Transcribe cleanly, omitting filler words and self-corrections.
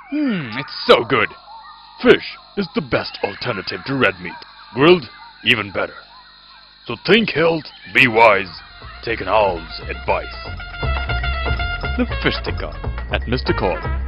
It's so good. Fish is the best alternative to red meat. Grilled, even better. So think health, be wise, take an owl's advice. The Fish Sticker at Mr. Corn.